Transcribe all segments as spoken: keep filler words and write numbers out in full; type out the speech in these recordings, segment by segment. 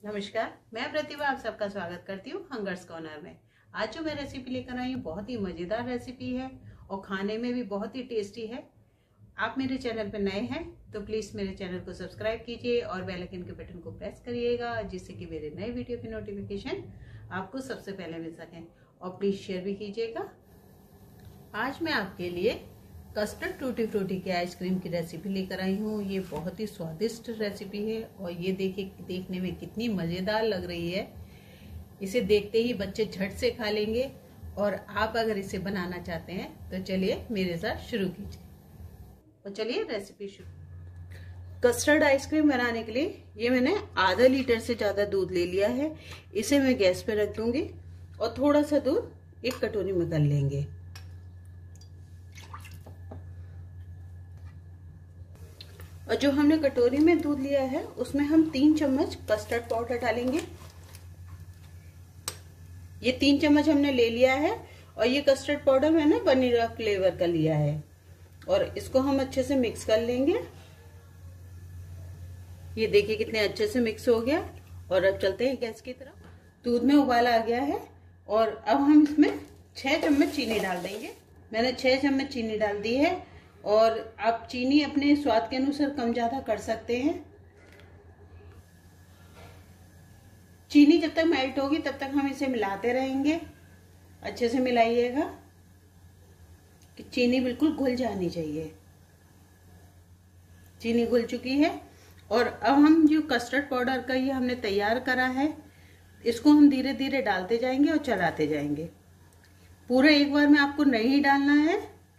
नमस्कार, मैं प्रतिभा आप सबका स्वागत करती हूँ हंगर्स कॉर्नर में। आज जो मैं रेसिपी लेकर आई हूँ बहुत ही मज़ेदार रेसिपी है और खाने में भी बहुत ही टेस्टी है। आप मेरे चैनल पर नए हैं तो प्लीज़ मेरे चैनल को सब्सक्राइब कीजिए और बेल आइकन के बटन को प्रेस करिएगा, जिससे कि मेरे नए वीडियो की नोटिफिकेशन आपको सबसे पहले मिल सकें। और प्लीज़ शेयर भी कीजिएगा। आज मैं आपके लिए कस्टर्ड टूटी फ्रूटी की आइसक्रीम की रेसिपी लेकर आई हूँ। ये बहुत ही स्वादिष्ट रेसिपी है और ये देखिए देखने में कितनी मज़ेदार लग रही है। इसे देखते ही बच्चे झट से खा लेंगे और आप अगर इसे बनाना चाहते हैं तो चलिए मेरे साथ शुरू कीजिए। और चलिए रेसिपी शुरू। कस्टर्ड आइसक्रीम बनाने के लिए ये मैंने आधा लीटर से ज़्यादा दूध ले लिया है। इसे मैं गैस पे रख दूंगी और थोड़ा सा दूध एक कटोरी में कर लेंगे। और जो हमने कटोरी में दूध लिया है उसमें हम तीन चम्मच कस्टर्ड पाउडर डालेंगे। ये तीन चम्मच हमने ले लिया है और ये कस्टर्ड पाउडर मैंने वनीला फ्लेवर का लिया है और इसको हम अच्छे से मिक्स कर लेंगे। ये देखिए कितने अच्छे से मिक्स हो गया। और अब चलते हैं गैस की तरफ। दूध में उबाल आ गया है और अब हम इसमें छह चम्मच चीनी डाल देंगे। मैंने छह चम्मच चीनी डाल दी है और आप चीनी अपने स्वाद के अनुसार कम ज्यादा कर सकते हैं। चीनी जब तक मेल्ट होगी तब तक हम इसे मिलाते रहेंगे। अच्छे से मिलाइएगा कि चीनी बिल्कुल घुल जानी चाहिए। चीनी घुल चुकी है और अब हम जो कस्टर्ड पाउडर का ये हमने तैयार करा है इसको हम धीरे धीरे डालते जाएंगे और चलाते जाएंगे। पूरा एक बार में आपको नहीं डालना है,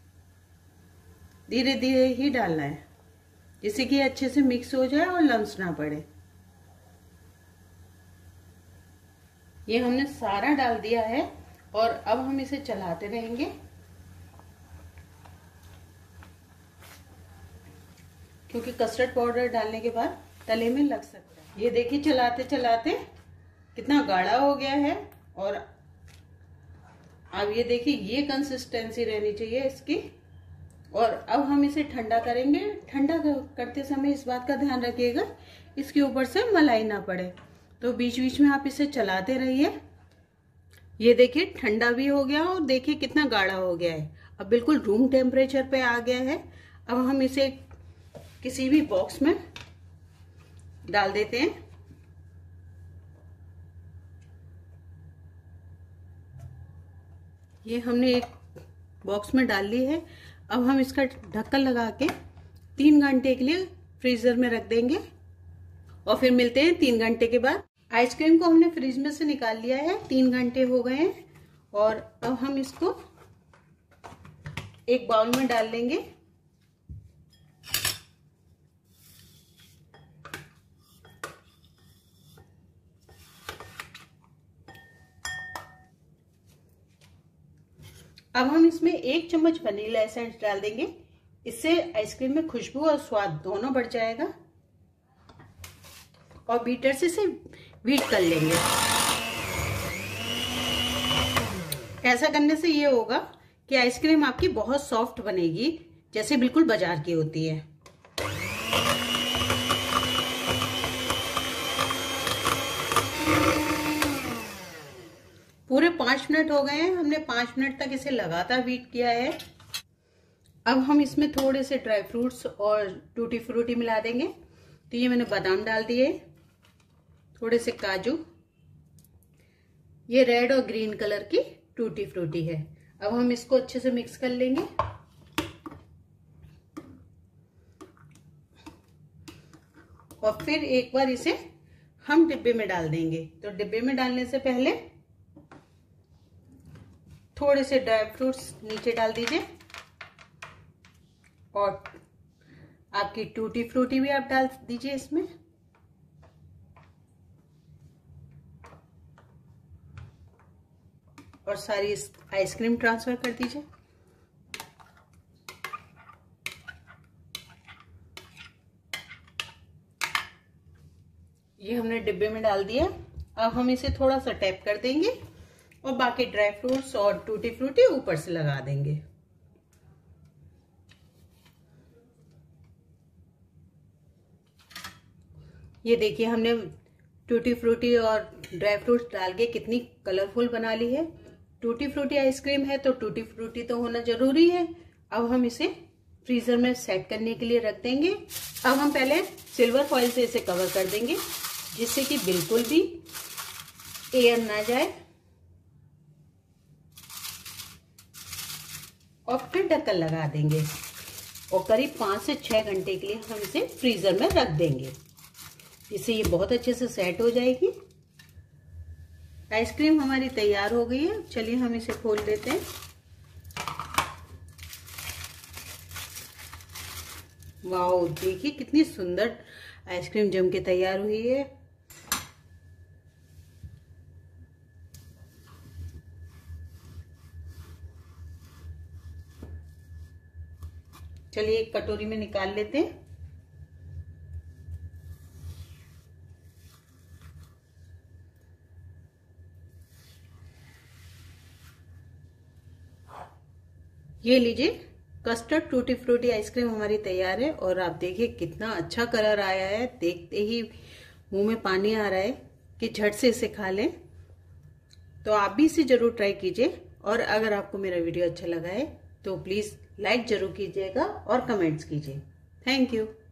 धीरे धीरे ही डालना है, जिससे कि अच्छे से मिक्स हो जाए और लम्स ना पड़े। ये हमने सारा डाल दिया है और अब हम इसे चलाते रहेंगे क्योंकि कस्टर्ड पाउडर डालने के बाद तले में लग सकता है। ये देखिए चलाते चलाते कितना गाढ़ा हो गया है और अब ये देखिए ये कंसिस्टेंसी रहनी चाहिए इसकी। और अब हम इसे ठंडा करेंगे। ठंडा करते समय इस बात का ध्यान रखिएगा इसके ऊपर से मलाई ना पड़े, तो बीच बीच में आप इसे चलाते रहिए। ये देखिए ठंडा भी हो गया और देखिए कितना गाढ़ा हो गया है। अब बिल्कुल रूम टेम्परेचर पे आ गया है। अब हम इसे किसी भी बॉक्स में डाल देते हैं। ये हमने एक बॉक्स में डाल ली है। अब हम इसका ढक्कन लगा के तीन घंटे के लिए फ्रीजर में रख देंगे और फिर मिलते हैं तीन घंटे के बाद। आइसक्रीम को हमने फ्रिज में से निकाल लिया है, तीन घंटे हो गए हैं और अब हम इसको एक बाउल में डाल लेंगे। अब हम इसमें एक चम्मच वनीला एसेंस डाल देंगे। इससे आइसक्रीम में खुशबू और स्वाद दोनों बढ़ जाएगा। और बीटर से इसे बीट कर लेंगे। ऐसा करने से ये होगा कि आइसक्रीम आपकी बहुत सॉफ्ट बनेगी, जैसे बिल्कुल बाजार की होती है। पूरे पांच मिनट हो गए हैं। हमने पांच मिनट तक इसे लगातार बीट किया है। अब हम इसमें थोड़े से ड्राई फ्रूट्स और टूटी फ्रूटी मिला देंगे। तो ये मैंने बादाम डाल दिए, थोड़े से काजू, ये रेड और ग्रीन कलर की टूटी फ्रूटी है। अब हम इसको अच्छे से मिक्स कर लेंगे। और फिर एक बार इसे हम डिब्बे में डाल देंगे। तो डिब्बे में डालने से पहले थोड़े से ड्राई फ्रूट्स नीचे डाल दीजिए और आपकी टूटी फ्रूटी भी आप डाल दीजिए इसमें। और सारी आइसक्रीम ट्रांसफर कर दीजिए। ये हमने डिब्बे में डाल दिया। अब हम इसे थोड़ा सा टैप कर देंगे और बाकी ड्राई फ्रूट्स और टूटी फ्रूटी ऊपर से लगा देंगे। ये देखिए हमने टूटी फ्रूटी और ड्राई फ्रूट्स डाल के कितनी कलरफुल बना ली है। टूटी फ्रूटी आइसक्रीम है तो टूटी फ्रूटी तो होना जरूरी है। अब हम इसे फ्रीजर में सेट करने के लिए रख देंगे। अब हम पहले सिल्वर फॉइल से इसे कवर कर देंगे जिससे कि बिल्कुल भी एयर ना जाए, और फिर ढक्कन लगा देंगे और करीब पाँच से छः घंटे के लिए हम इसे फ्रीजर में रख देंगे। इससे ये बहुत अच्छे से सेट हो जाएगी। आइसक्रीम हमारी तैयार हो गई है। चलिए हम इसे खोल देते हैं। वाओ, देखिए कितनी सुंदर आइसक्रीम जम के तैयार हुई है। चलिए एक कटोरी में निकाल लेते हैं। ये लीजिए, कस्टर्ड टूटी फ्रूटी आइसक्रीम हमारी तैयार है। और आप देखिए कितना अच्छा कलर आया है, देखते ही मुंह में पानी आ रहा है कि झट से इसे खा लें। तो आप भी इसे जरूर ट्राई कीजिए। और अगर आपको मेरा वीडियो अच्छा लगा है तो प्लीज लाइक जरूर कीजिएगा और कमेंट्स कीजिए। Thank you.